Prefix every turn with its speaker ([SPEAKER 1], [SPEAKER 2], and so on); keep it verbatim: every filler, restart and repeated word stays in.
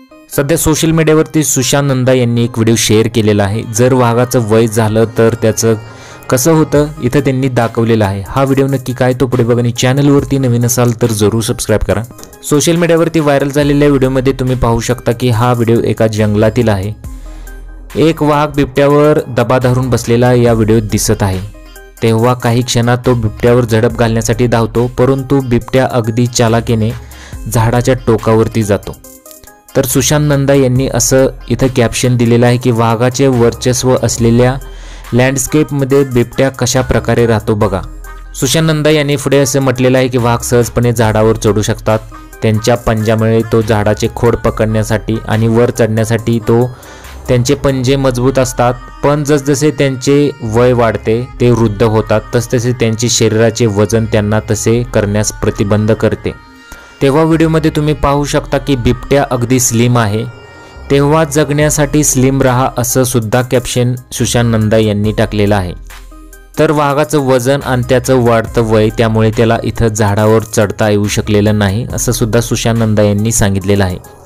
[SPEAKER 1] सध्या सोशल मीडियावरती सुशांत नंदा यांनी एक व्हिडिओ शेअर केलेला आहे। जर वाघाचं वय झालं तर त्याचं कसं होतं इथं त्यांनी दाखवलेलं आहे। हा व्हिडिओ नक्की काय तो पुढे बघा आणि चॅनलवरती नवीन असाल तर जरूर सबस्क्राइब करा। सोशल मीडियावरती व्हायरल झालेल्या व्हिडिओमध्ये तुम्ही पाहू शकता की हा व्हिडिओ एका जंगलातील आहे। एक वाघ बिबट्यावर दबा धरून बसलेला या व्हिडिओत दिसत आहे। तेव्हा काही क्षणात तो बिबट्यावर झडप घालण्यासाठी धावतो, परंतु बिबट्या अगदी चालाकीने झाडाच्या टोकावरती जातो। तर सुशांत नंदा यांनी असं इथं कॅप्शन दिलेलं आहे की वाघाचे वर्चस्व असलेल्या लँडस्केपमध्ये बिबट्या कशा प्रकारे राहतो बघा। सुशांत नंदा यांनी पुढे असं म्हटलेलं आहे की वाघ सहजपणे झाडावर चढू शकतात। त्यांच्या पंजामुळे तो झाडाचे खोड पकडण्यासाठी आणि वर चढण्यासाठी तो त्यांचे पंजे मजबूत असतात, पण जसजसे त्यांचे वय वाढते ते वृद्ध होतात तसतसे त्यांचे शरीराचे वजन त्यांना तसे करण्यास प्रतिबंध करते। तेव्हा व्हिडिओमध्ये तुम्ही पाहू शकता की बिबट्या अगदी स्लिम आहे। तेव्हा जगण्यासाठी स्लिम राहा असं सुद्धा कॅप्शन सुशांत नंदा यांनी टाकलेलं आहे। तर वाघाचं वजन आणि त्याचं वाढतं वय त्यामुळे त्याला इथं झाडावर चढता येऊ शकलेलं नाही असं सुद्धा सुशांत नंदा यांनी सांगितलेलं आहे।